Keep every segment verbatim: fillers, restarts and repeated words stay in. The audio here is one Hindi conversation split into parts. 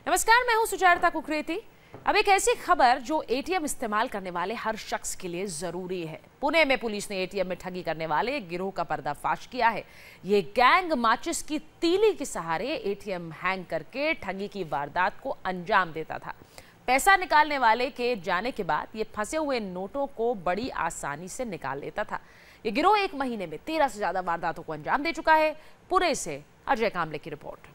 नमस्कार, मैं हूं सुचारिता कुकरेती। अब एक ऐसी खबर जो एटीएम इस्तेमाल करने वाले हर शख्स के लिए जरूरी है। पुणे में पुलिस ने एटीएम में ठगी करने वाले एक गिरोह का पर्दाफाश किया है। ये गैंग माचिस की तीली के सहारे एटीएम हैंग करके ठगी की वारदात को अंजाम देता था। पैसा निकालने वाले के जाने के बाद ये फंसे हुए नोटों को बड़ी आसानी से निकाल लेता था। ये गिरोह एक महीने में तेरह से ज्यादा वारदातों को अंजाम दे चुका है। पुणे से अजय कामले की रिपोर्ट।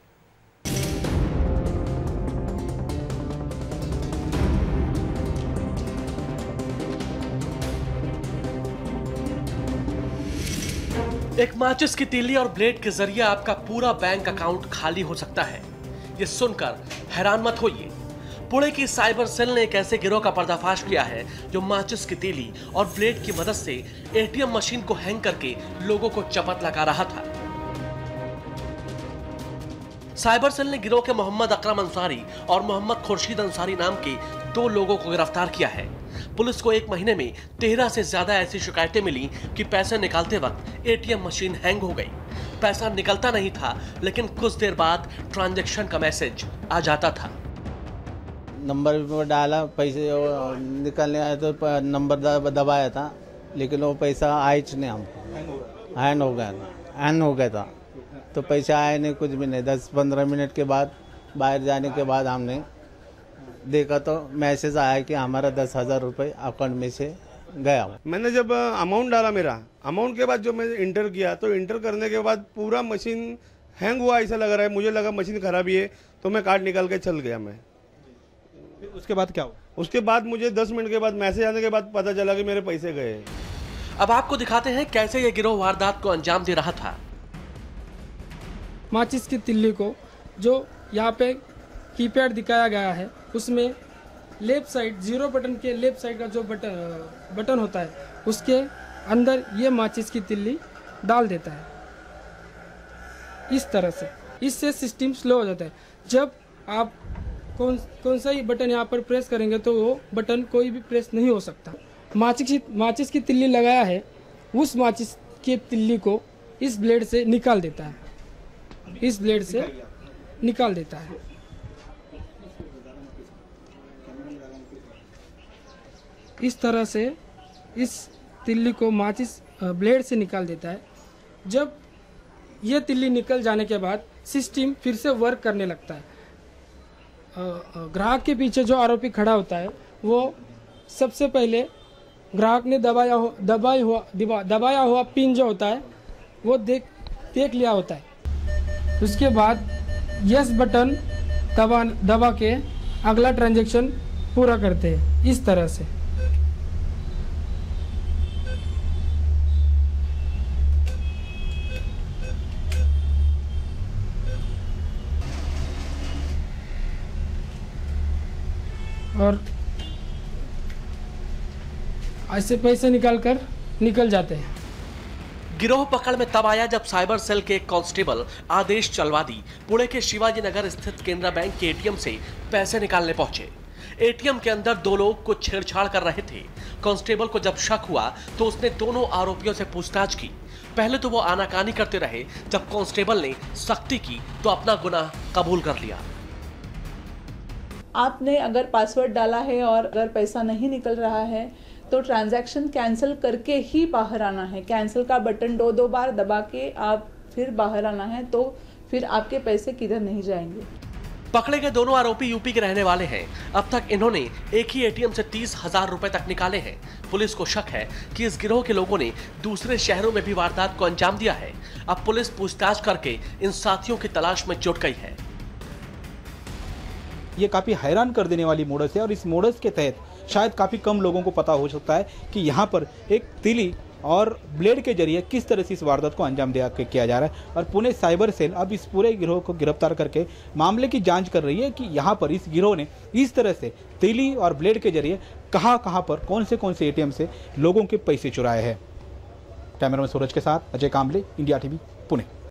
एक माचिस की तीली और ब्लेड के जरिए आपका पूरा बैंक अकाउंट खाली हो सकता है। ये सुनकर हैरान मत होइए। पुणे की साइबर सेल ने एक ऐसे गिरोह का पर्दाफाश किया है जो माचिस की तीली और ब्लेड की मदद से एटीएम मशीन को हैंग करके लोगों को चपत लगा रहा था। साइबर सेल ने गिरोह के मोहम्मद अकरम अंसारी और मोहम्मद खुर्शीद अंसारी नाम के दो लोगों को गिरफ्तार किया है। पुलिस को एक महीने में तेरह से ज्यादा ऐसी शिकायतें मिली कि पैसे निकालते वक्त एटीएम मशीन हैंग हो गई। पैसा निकलता नहीं था, लेकिन कुछ देर बाद ट्रांजैक्शन का मैसेज आ जाता था। नंबर डाला, पैसे निकलने आए तो नंबर दबाया था, लेकिन वो पैसा आया नहीं हमको। हैंग हो गया हैंग हो गया था तो पैसा आया नहीं, कुछ भी नहीं। दस पंद्रह मिनट के बाद बाहर जाने के बाद हमने देखा तो मैसेज आया कि हमारा दस हजार रुपये अकाउंट में से गया। मैंने जब अमाउंट डाला, मेरा अमाउंट के बाद जो मैं इंटर किया तो इंटर करने के बाद पूरा मशीन हैंग हुआ ऐसा लग रहा है। मुझे लगा मशीन खराब ही है तो मैं कार्ड निकाल के चल गया मैं। फिर उसके बाद क्या हुआ? उसके बाद मुझे दस मिनट के बाद मैसेज आने के बाद पता चला कि मेरे पैसे गए। अब आपको दिखाते हैं कैसे ये गिरोह वारदात को अंजाम दे रहा था। माचिस की तिल्ली को जो यहाँ पे कीपैड दिखाया गया है, उसमें लेफ्ट साइड जीरो बटन के लेफ्ट साइड का जो बटन बटन होता है, उसके अंदर ये माचिस की तिल्ली डाल देता है इस तरह से। इससे सिस्टम स्लो हो जाता है। जब आप कौन कौन सा ही बटन यहाँ पर प्रेस करेंगे तो वो बटन कोई भी प्रेस नहीं हो सकता। माचिस की माचिस की तिल्ली लगाया है, उस माचिस की तिल्ली को इस ब्लेड से निकाल देता है, इस ब्लेड से निकाल देता है। इस तरह से इस तिल्ली को माचिस ब्लेड से निकाल देता है। जब यह तिल्ली निकल जाने के बाद सिस्टम फिर से वर्क करने लगता है। ग्राहक के पीछे जो आरोपी खड़ा होता है वो सबसे पहले ग्राहक ने दबाया हो दबाया हुआ दबाया हुआ पिन जो होता है वो देख देख लिया होता है। उसके बाद यस बटन दबा दबा के अगला ट्रांजैक्शन पूरा करते हैं इस तरह से। और ऐसे पैसे निकाल कर निकल जाते हैं। गिरोह पकड़ में तब आया जब साइबर सेल के एक कांस्टेबल आदेश चलवादी पुणे के शिवाजी नगर स्थित केनरा बैंक के एटीएम से पैसे निकालने पहुंचे। एटीएम के अंदर दो लोग कुछ छेड़छाड़ कर रहे थे। कांस्टेबल को जब शक हुआ तो उसने दोनों आरोपियों से पूछताछ की। पहले तो वो आनाकानी करते रहे, जब कांस्टेबल ने सख्ती की तो अपना गुनाह कबूल कर लिया। आपने अगर पासवर्ड डाला है और अगर पैसा नहीं निकल रहा है तो ट्रांजैक्शन कैंसिल करके ही बाहर आना है। कैंसिल का बटन दो दो बार दबा के आप फिर बाहर आना है, तो फिर आपके पैसे किधर नहीं जाएंगे। पकड़े गए दोनों आरोपी यूपी के रहने वाले हैं। अब तक इन्होंने एक ही एटीएम से तीस हजार रुपए तक निकाले हैं। पुलिस को शक है कि इस गिरोह के लोगों ने दूसरे शहरों में भी वारदात को अंजाम दिया है। अब पुलिस पूछताछ करके इन साथियों की तलाश में जुट गई है। ये काफ़ी हैरान कर देने वाली मोडस है और इस मोडस के तहत शायद काफ़ी कम लोगों को पता हो सकता है कि यहाँ पर एक तीली और ब्लेड के जरिए किस तरह से इस वारदात को अंजाम दिया किया जा रहा है। और पुणे साइबर सेल अब इस पूरे गिरोह को गिरफ्तार करके मामले की जांच कर रही है कि यहाँ पर इस गिरोह ने इस तरह से तीली और ब्लेड के जरिए कहाँ कहाँ पर कौन से कौन से एटीएम से लोगों के पैसे चुराए हैं। कैमरामैन सूरज के साथ अजय कामले, इंडिया टीवी, पुणे।